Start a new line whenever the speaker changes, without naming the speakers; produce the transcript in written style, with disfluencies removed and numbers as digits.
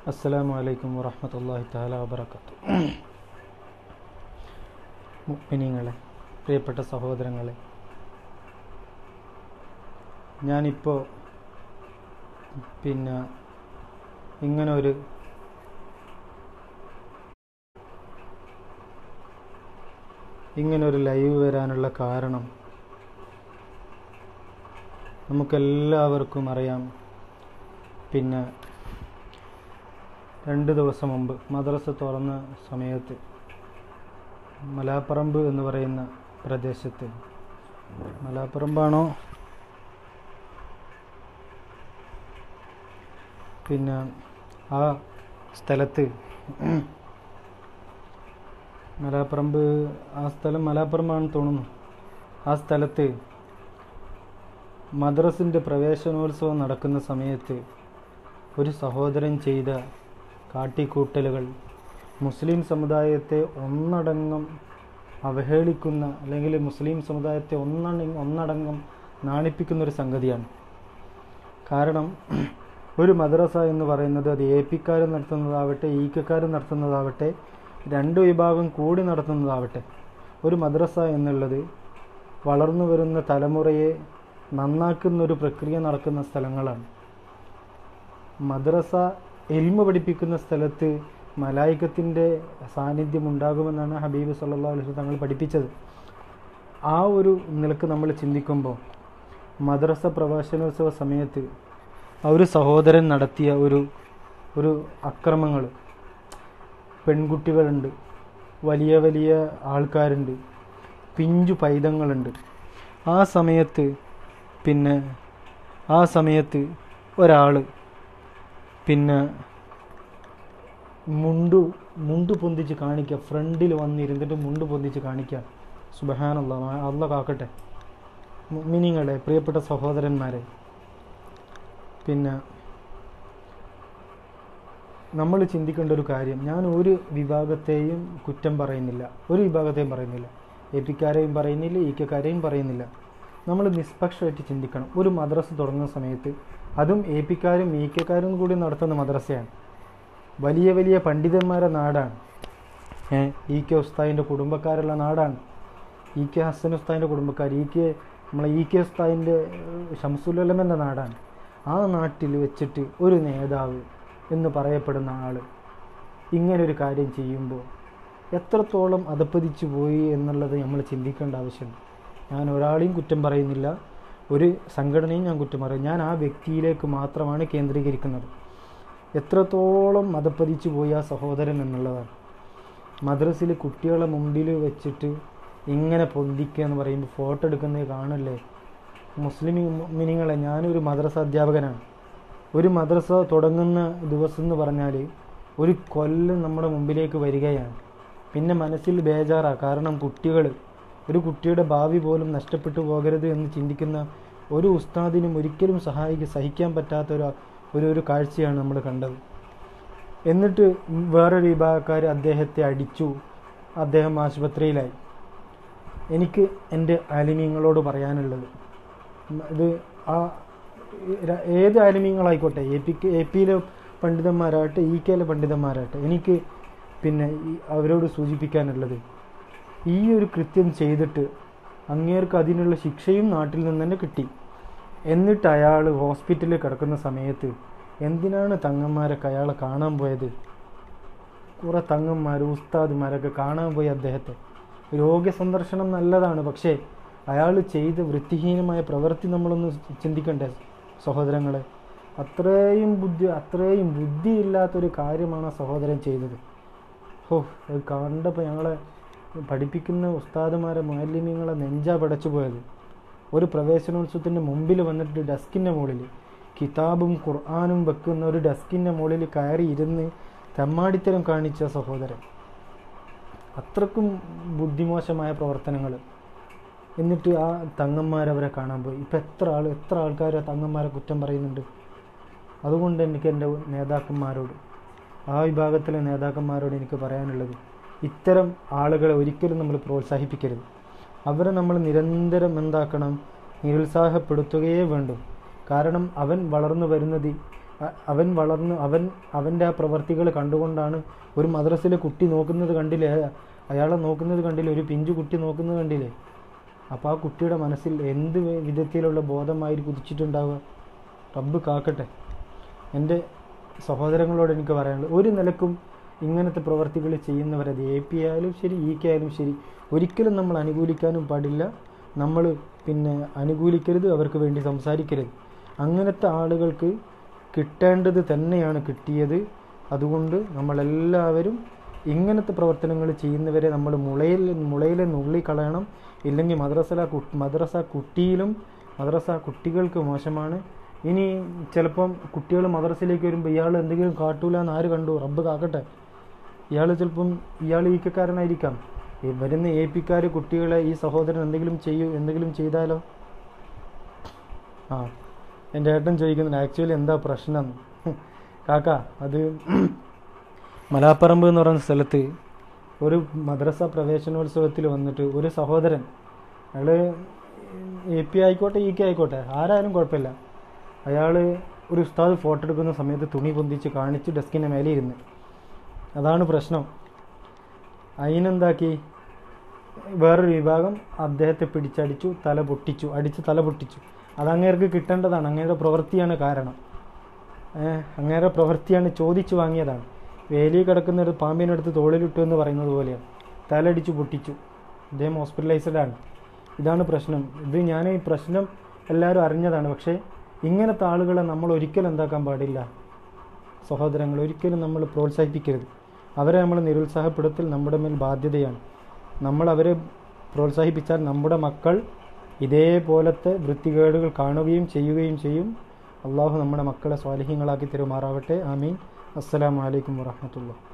അസ്സലാമു അലൈക്കും വറഹ്മത്തുള്ളാഹി തആല വബറകാതുഹു. മുഅ്മിനീങ്ങളെ, പ്രിയപ്പെട്ട സഹോദരങ്ങളെ, ഞാനിപ്പോൾ ഇങ്ങനൊരു ലൈവ് വരാനുള്ള കാരണം നമുക്കെല്ലാവർക്കും അറിയാം. 2 ദിവസം മുമ്പ് മദ്രസ തുറന്ന സമയത്ത് മലാപ്പറമ്പ് എന്ന് പറയുന്ന പ്രദേശത്ത്, മലാപ്പറമ്പാണോ ആ സ്ഥലത്ത്, മലാപ്പറമ്പാണെന്ന് തോന്നുന്നു. ആ സ്ഥലത്ത് മദ്രസിൻ്റെ പ്രവേശനോത്സവം നടക്കുന്ന സമയത്ത് ഒരു സഹോദരൻ ചെയ്ത കാട്ടിക്കൂട്ടലുകൾ മുസ്ലിം സമുദായത്തെ ഒന്നടങ്കം അവഹേളിക്കുന്ന, അല്ലെങ്കിൽ മുസ്ലിം സമുദായത്തെ ഒന്നടങ്കം നാണിപ്പിക്കുന്നൊരു സംഗതിയാണ്. കാരണം ഒരു മദ്രസ എന്ന് പറയുന്നത് അത് AP-ക്കാർ നടത്തുന്നതാവട്ടെ, EK-ക്കാർ നടത്തുന്നതാവട്ടെ, 2 വിഭാഗം കൂടി നടത്തുന്നതാവട്ടെ, ഒരു മദ്രസ എന്നുള്ളത് വളർന്നു വരുന്ന തലമുറയെ നന്നാക്കുന്നൊരു പ്രക്രിയ നടക്കുന്ന സ്ഥലങ്ങളാണ്. മദ്രസ ഇൽമ പഠിപ്പിക്കുന്ന സ്ഥലത്ത് മലായികത്തിൻ്റെ സാന്നിധ്യം ഉണ്ടാകുമെന്നാണ് ഹബീബ് സല്ലല്ലാഹു അലൈഹി വസല്ലം തങ്ങൾ പഠിപ്പിച്ചത്. ആ ഒരു നിലക്ക് നമ്മൾ ചിന്തിക്കുമ്പോൾ മദ്രസ പ്രവേശനോത്സവ സമയത്ത് ഒരു സഹോദരൻ നടത്തിയ ഒരു അക്രമങ്ങൾ, പെൺകുട്ടികളുണ്ട്, വലിയ വലിയ ആൾക്കാരുണ്ട്, പിഞ്ചു പൈതങ്ങളുണ്ട്. ആ സമയത്ത് ഒരാൾ മുണ്ട് പൊന്തിച്ച് കാണിക്കുക, ഫ്രണ്ടിൽ വന്നിരുന്നിട്ട് മുണ്ട് പൊന്തിച്ച് കാണിക്കുക. സുബ്ഹാനല്ലാഹ്, അല്ലാഹ് കാക്കട്ടെ. മുഅ്മിനീങ്ങളെ, പ്രിയപ്പെട്ട സഹോദരന്മാരെ, നമ്മൾ ചിന്തിക്കേണ്ട ഒരു കാര്യം, ഞാൻ ഒരു വിഭാഗത്തെയും കുറ്റം പറയുന്നില്ല, AP-ക്കാരെയും പറയുന്നില്ല, EK-ക്കാരെയും പറയുന്നില്ല. നമ്മൾ നിഷ്പക്ഷമായിട്ട് ചിന്തിക്കണം. ഒരു മദ്രസ തുടങ്ങുന്ന സമയത്ത്, അതും AP-ക്കാരും EK-ക്കാരും കൂടി നടത്തുന്ന മദ്രസയാണ്. വലിയ വലിയ പണ്ഡിതന്മാരുടെ നാടാണ്. EK ഉസ്താദിൻ്റെ കുടുംബക്കാരുള്ള നാടാണ്. EK ഹസൻ ഉസ്താദിൻ്റെ കുടുംബക്കാർ, നമ്മളെ EK ഉസ്താദിൻ്റെ ശംസുൽ ഉലമയുടെ നാടാണ്. ആ നാട്ടിൽ വെച്ചിട്ട് ഒരു നേതാവ് എന്ന് പറയപ്പെടുന്ന ആൾ ഇങ്ങനൊരു കാര്യം ചെയ്യുമ്പോൾ എത്രത്തോളം അധപ്പതിച്ചു പോയി എന്നുള്ളത് നമ്മൾ ചിന്തിക്കേണ്ട ആവശ്യമുണ്ട്. ഞാൻ ഒരാളെയും കുറ്റം പറയുന്നില്ല, ഒരു സംഘടനയും ഞാൻ കുറ്റം പറയും. ഞാൻ ആ വ്യക്തിയിലേക്ക് മാത്രമാണ് കേന്ദ്രീകരിക്കുന്നത്. എത്രത്തോളം അധപ്പതിച്ചു പോയി ആ സഹോദരൻ എന്നുള്ളതാണ്. മദ്രസയിൽ കുട്ടികളെ മുമ്പിൽ വെച്ചിട്ട് ഇങ്ങനെ പൊന്തിക്കുക എന്ന് പറയുമ്പോൾ ഫോട്ടോ എടുക്കുന്നത് കാണല്ലേ. മുഅ്മിനീങ്ങളെ, ഞാനൊരു മദ്രസ അധ്യാപകനാണ്. ഒരു മദ്രസ തുടങ്ങുന്ന ദിവസം എന്ന് പറഞ്ഞാൽ ഒരു കൊല്ലം നമ്മുടെ മുമ്പിലേക്ക് വരികയാണ്. പിന്നെ മനസ്സിൽ ബേജാറാണ്. കാരണം ഒരു കുട്ടിയുടെ ഭാവി പോലും നഷ്ടപ്പെട്ടു പോകരുത് എന്ന് ചിന്തിക്കുന്ന ഒരു ഉസ്താദിനും ഒരിക്കലും സഹിക്കാൻ പറ്റാത്ത ഒരു കാഴ്ചയാണ് നമ്മൾ കണ്ടത്. എന്നിട്ട് വേറൊരു വിഭാഗക്കാർ അദ്ദേഹത്തെ അടിച്ചു, അദ്ദേഹം ആശുപത്രിയിലായി. എനിക്ക് എൻ്റെ ആലിമീങ്ങളോട് പറയാനുള്ളത്, ഇത് ഏത് ആലിമീങ്ങളായിക്കോട്ടെ, AP-യിലെ പണ്ഡിതന്മാരാകട്ടെ, EK-യിലെ പണ്ഡിതന്മാരാകട്ടെ, എനിക്ക് അവരോട് സൂചിപ്പിക്കാനുള്ളത്, ഈ ഒരു കൃത്യം ചെയ്തിട്ട് അങ്ങേർക്ക് അതിനുള്ള ശിക്ഷയും നാട്ടിൽ നിന്ന് തന്നെ കിട്ടി. എന്നിട്ട് അയാൾ ഹോസ്പിറ്റലിൽ കിടക്കുന്ന സമയത്ത് എന്തിനാണ് തങ്ങന്മാരൊക്കെ അയാളെ കാണാൻ പോയത്? കുറേ തങ്ങന്മാർ, ഉസ്താദുമാരൊക്കെ കാണാൻ പോയി അദ്ദേഹത്തെ. രോഗ്യ സന്ദർശനം നല്ലതാണ്, പക്ഷേ അയാൾ ചെയ്ത വൃത്തിഹീനമായ പ്രവൃത്തി നമ്മളൊന്ന് ചിന്തിക്കണ്ടേ സഹോദരങ്ങളെ? അത്രയും ബുദ്ധിയില്ലാത്തൊരു കാര്യമാണ് ആ സഹോദരൻ ചെയ്തത്. അത് കണ്ടപ്പോൾ ഞങ്ങളെ പഠിപ്പിക്കുന്ന ഉസ്താദുമാരെ, മുഅല്ലിമീങ്ങളെ നെഞ്ചാ പടച്ചു പോയത്. ഒരു പ്രവേശനോത്സവത്തിൻ്റെ മുമ്പിൽ വന്നിട്ട് ഡെസ്കിൻ്റെ മുകളിൽ കിതാബും ഖുർആനും വെക്കുന്ന ഒരു ഡെസ്കിൻ്റെ മുകളിൽ കയറി ഇരുന്ന് തെമ്മാടിത്തരം കാണിച്ച സഹോദരൻ. അത്രക്കും ബുദ്ധിമോശമായ പ്രവർത്തനങ്ങൾ. എന്നിട്ട് ആ തങ്ങന്മാരവരെ കാണാൻ പോയി. ഇപ്പം എത്ര ആൾക്കാർ തങ്ങന്മാരെ കുറ്റം പറയുന്നുണ്ട്. അതുകൊണ്ട് എനിക്ക് എൻ്റെ നേതാക്കന്മാരോട്, ആ വിഭാഗത്തിലെ നേതാക്കന്മാരോട് എനിക്ക് പറയാനുള്ളത്, ഇത്തരം ആളുകളെ ഒരിക്കലും നമ്മൾ പ്രോത്സാഹിപ്പിക്കരുത്. അവരെ നമ്മൾ നിരന്തരം നിരുത്സാഹപ്പെടുത്തുകയേ വേണ്ടൂ. കാരണം അവൻ വളർന്നു വരുന്നത് അവൻ വളർന്ന് അവൻ്റെ ആ പ്രവർത്തികൾ കണ്ടുകൊണ്ടാണ് ഒരു മദ്രസയിലെ കുട്ടി നോക്കുന്നത് കണ്ടില്ലേ, അയാളെ നോക്കുന്നത് കണ്ടില്ലേ, ഒരു പിഞ്ചു കുട്ടി നോക്കുന്നത് കണ്ടില്ലേ. അപ്പോൾ ആ കുട്ടിയുടെ മനസ്സിൽ എന്ത് വിധത്തിലുള്ള ബോധമായിരിക്കും കുതിച്ചിട്ടുണ്ടാവുക. റബ്ബ് കാക്കട്ടെ. എൻ്റെ സഹോദരങ്ങളോട് എനിക്ക് പറയാനുള്ളത്, ഒരു നിലക്കും ഇങ്ങനത്തെ പ്രവർത്തികൾ ചെയ്യുന്നവർ, അത് AP ആയാലും ശരി EK ആയാലും ശരി, ഒരിക്കലും നമ്മൾ അനുകൂലിക്കാനും പാടില്ല. നമ്മൾ അനുകൂലിക്കരുത്, അവർക്ക് വേണ്ടി സംസാരിക്കരുത്. അങ്ങനത്തെ ആളുകൾക്ക് കിട്ടേണ്ടത് തന്നെയാണ് കിട്ടിയത്. അതുകൊണ്ട് നമ്മളെല്ലാവരും ഇങ്ങനത്തെ പ്രവർത്തനങ്ങൾ ചെയ്യുന്നവരെ നമ്മൾ മുളയിലെ നുള്ളിക്കളയണം. ഇല്ലെങ്കിൽ മദ്രസ കുട്ടികൾക്ക് മോശമാണ്. ഇനി ചിലപ്പം കുട്ടികൾ മദ്രസയിലേക്ക് വരുമ്പോൾ ഇയാൾ എന്തെങ്കിലും കാട്ടൂല എന്ന് ആര് കണ്ടു? റബ്ബ് കാക്കട്ടെ. ഇയാൾ ഈക്കക്കാരനായിരിക്കാം. വരുന്ന AP-ക്കാർ കുട്ടികളെ ഈ സഹോദരൻ എന്തെങ്കിലും ചെയ്താലോ? എൻ്റെ ഏട്ടൻ ചോദിക്കുന്നുണ്ട് ആക്ച്വലി എന്താ പ്രശ്നം കാക്ക. അത് മലാപ്പറമ്പ് എന്ന് പറയുന്ന സ്ഥലത്ത് ഒരു മദ്രസ പ്രവേശനോത്സവത്തിൽ വന്നിട്ട് ഒരു സഹോദരൻ, അയാൾ AP ആയിക്കോട്ടെ EK ആയിക്കോട്ടെ ആരായാലും കുഴപ്പമില്ല, അയാൾ ഒരു ഉസ്താദ് ഫോട്ടോ എടുക്കുന്ന സമയത്ത് തുണി പൊന്തിച്ച് കാണിച്ച് ഡെസ്കിൻ്റെ മേലെ ഇരുന്ന്. അതാണ് പ്രശ്നം. അതിനെന്താക്കി, വേറൊരു വിഭാഗം അദ്ദേഹത്തെ പിടിച്ചടിച്ചു, തല പൊട്ടിച്ചു. അത് അങ്ങേർക്ക് കിട്ടേണ്ടതാണ്. അങ്ങേരുടെ പ്രവൃത്തിയാണ് കാരണം. അങ്ങേരുടെ പ്രവൃത്തിയാണ്, ചോദിച്ചു വാങ്ങിയതാണ്. വേലി കിടക്കുന്ന ഒരു പാമ്പിനെടുത്ത് തോളിലിട്ടു എന്ന് പറയുന്നത് പോലെയാണ്. തലടിച്ചു പൊട്ടിച്ചു. അദ്ദേഹം ഹോസ്പിറ്റലൈസ്ഡാണ്. ഇതാണ് പ്രശ്നം. ഈ പ്രശ്നം എല്ലാവരും അറിഞ്ഞതാണ്. പക്ഷേ ഇങ്ങനത്തെ ആളുകളെ നമ്മൾ ഒരിക്കലും എന്താക്കാൻ പാടില്ല സഹോദരങ്ങൾ, ഒരിക്കലും നമ്മൾ പ്രോത്സാഹിപ്പിക്കരുത്. അവരെ നമ്മൾ നിരുത്സാഹപ്പെടുത്തൽ നമ്മുടെ മേൽ ബാധ്യതയാണ്. നമ്മൾ അവരെ പ്രോത്സാഹിപ്പിച്ചാൽ നമ്മുടെ മക്കൾ ഇതേപോലത്തെ വൃത്തികേടുകൾ കാണുകയും ചെയ്യും. അള്ളാഹു നമ്മുടെ മക്കളെ സ്വാലിഹീങ്ങളാക്കി തരുമാറാവട്ടെ. ആമീൻ. അസ്സലാമു അലൈക്കും വറഹ്മത്തുള്ളാഹി.